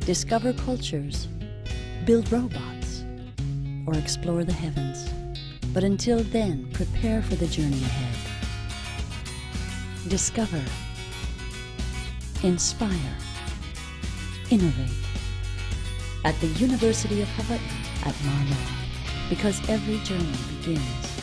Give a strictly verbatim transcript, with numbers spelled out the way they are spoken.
discover cultures, build robots, or explore the heavens. But until then, prepare for the journey ahead. Discover, inspire, innovate at the University of Hawaii at Manoa, because every journey begins